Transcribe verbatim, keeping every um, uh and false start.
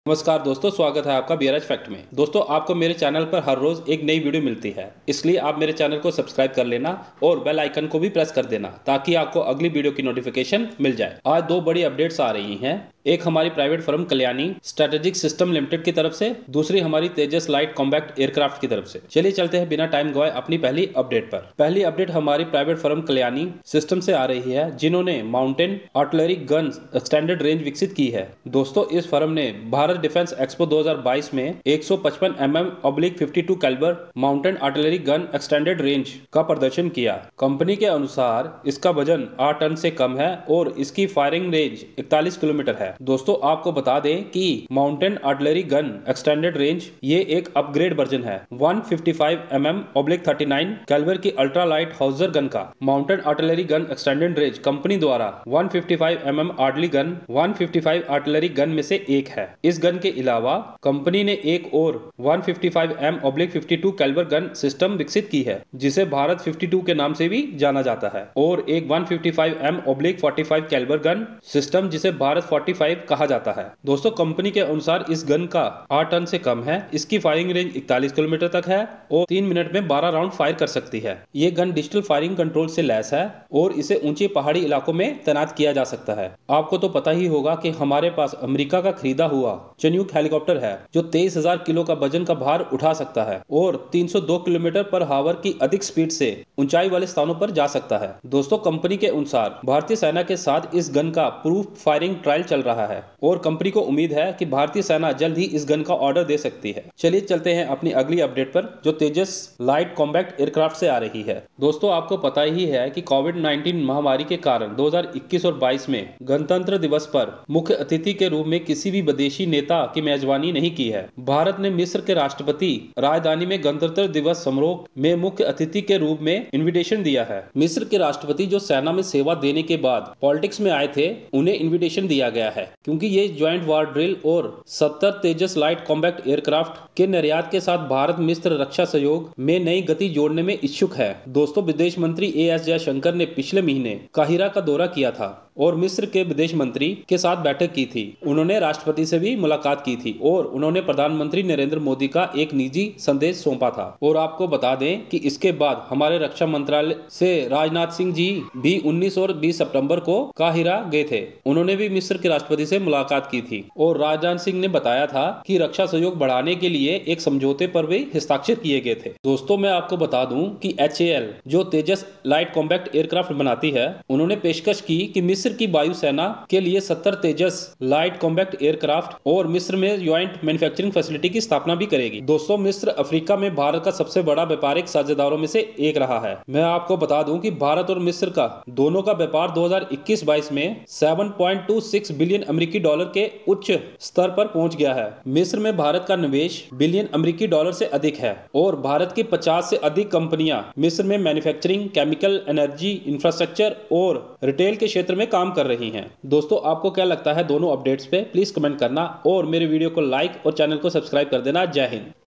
नमस्कार दोस्तों, स्वागत है आपका बीआरएच फैक्ट में। दोस्तों, आपको मेरे चैनल पर हर रोज एक नई वीडियो मिलती है, इसलिए आप मेरे चैनल को सब्सक्राइब कर लेना और बेल आइकन को भी प्रेस कर देना ताकि आपको अगली वीडियो की नोटिफिकेशन मिल जाए। आज दो बड़ी अपडेट्स आ रही हैं, एक हमारी private firm Kalyani strategic system limited की तरफ से, दूसरी हमारी तेजस लाइट कॉम्बैक्ट एयरक्राफ्ट की तरफ से। चलिए चलते हैं बिना टाइम गवाए अपनी पहली अपडेट पर। पहली अपडेट हमारी प्राइवेट फर्म कल्याणी सिस्टम से आ रही है, जिन्होंने mountain artillery gun extended range विकसित की है। दोस्तों, इस फर्म ने भारत डिफेंस एक्सपो दो हज़ार बाईस में एक सौ पचपन एम एम ऑब्लिक बावन calibre mountain artillery gun extended range का प्रदर्शन किया। कंपनी के अनुसार इसका वजन आठ टन से कम है और इसकी फायरिंग रेंज इकतालीस किलोमीटर है। दोस्तों, आपको बता दें कि mountain artillery gun extended range ये एक अपग्रेड वर्जन है। एक सौ पचपन एम एम ऑब्लिक उनतालीस कैलिबर की अल्ट्रा लाइट हाउसर गन का mountain artillery gun extended range company द्वारा एक सौ पचपन एम एम आर्टिलरी गन एक सौ पचपन आर्टिलरी गन में से एक है। इस गन के अलावा कंपनी ने एक और एक सौ पचपन एम ऑब्लिक बावन कैलिबर गन सिस्टम विकसित की है, जिसे भारत बावन के नाम से भी जाना जाता है, और एक एक सौ पचपन एम ऑब्लिक पैंतालीस कैलिबर गन सिस्टम जिसे भारत पैंतालीस कहा जाता है। दोस्तों, कंपनी के अनुसार इस गन का आठ टन से कम है, इसकी फायरिंग रेंज इकतालीस किलोमीटर तक है और तीन मिनट में बारह राउंड फायर कर सकती है। ये गन डिजिटल फायरिंग कंट्रोल से लैस है और इसे ऊंचे पहाड़ी इलाकों में तैनात किया जा सकता है। आपको तो पता ही होगा कि हमारे पास अमेरिका का खरीदा हुआ चनूक हेलीकॉप्टर है, जो तेईस हजार किलो का वजन का भार उठा सकता है और तीन सौ दो किलोमीटर पर हावर की अधिक स्पीड से ऊंचाई वाले स्थानों पर जा सकता है। दोस्तों, कंपनी के अनुसार भारतीय सेना के साथ इस गन का प्रूफ फायरिंग ट्रायल चल रहा है और कंपनी को उम्मीद है कि भारतीय सेना जल्द ही इस गन का ऑर्डर दे सकती है। चलिए चलते हैं अपनी अगली अपडेट पर, जो तेजस लाइट कॉम्बैक्ट एयरक्राफ्ट से आ रही है। दोस्तों, आपको पता ही है कि कोविड उन्नीस महामारी के कारण दो हज़ार इक्कीस और बाईस में गणतंत्र दिवस पर मुख्य अतिथि के रूप में किसी भी विदेशी नेता की मेजबानी नहीं की है। भारत ने मिस्र के राष्ट्रपति राजधानी में गणतंत्र दिवस समारोह में मुख्य अतिथि के रूप में इनविटेशन दिया है। मिस्र के राष्ट्रपति जो सेना में सेवा देने के बाद पॉलिटिक्स में आए थे, उन्हें इनविटेशन दिया गया है, क्योंकि ये ज्वाइंट वार ड्रिल और सत्तर तेजस लाइट कॉम्बैक्ट एयरक्राफ्ट के निर्यात के साथ भारत मिस्र रक्षा सहयोग में नई गति जोड़ने में इच्छुक है। दोस्तों, विदेश मंत्री ए एस जयशंकर ने पिछले महीने काहिरा का दौरा किया था और मिस्र के विदेश मंत्री के साथ बैठक की थी। उन्होंने राष्ट्रपति से भी मुलाकात की थी और उन्होंने प्रधानमंत्री नरेंद्र मोदी का एक निजी संदेश सौंपा था। और आपको बता दें कि इसके बाद हमारे रक्षा मंत्रालय से राजनाथ सिंह जी भी उन्नीस और बीस सितंबर को काहिरा गए थे। उन्होंने भी मिस्र के राष्ट्रपति से मुलाकात की थी और राजनाथ सिंह ने बताया था कि रक्षा सहयोग बढ़ाने के लिए एक समझौते पर भी हस्ताक्षर किए गए थे। दोस्तों, मैं आपको बता दूं कि एच ए एल जो तेजस लाइट कॉम्बैक्ट एयरक्राफ्ट बनाती है, उन्होंने पेशकश की कि मिस्र की वायुसेना के लिए सत्तर तेजस लाइट कॉम्बैक्ट एयरक्राफ्ट और मिस्र में ज्वाइंट मैन्युफैक्चरिंग फैसिलिटी की स्थापना भी करेगी। दोस्तों, मिस्र अफ्रीका में भारत का सबसे बड़ा व्यापारिक साझेदारों में से एक रहा है। मैं आपको बता दूं कि भारत और मिस्र का दोनों का व्यापार दो हज़ार इक्कीस बाईस में सात पॉइंट दो छह बिलियन अमेरिकी डॉलर के उच्च स्तर पर पहुंच गया है। मिस्र में भारत का निवेश बिलियन अमेरिकी डॉलर से अधिक है और भारत की पचास से अधिक कंपनियां मिस्र में मैन्युफैक्चरिंग, केमिकल, एनर्जी, इंफ्रास्ट्रक्चर और रिटेल के क्षेत्र में काम कर रही हैं। दोस्तों, आपको क्या लगता है दोनों अपडेट्स पे? प्लीज कमेंट करना और मेरे वीडियो को लाइक और चैनल को सब्सक्राइब कर देना। जय हिंद।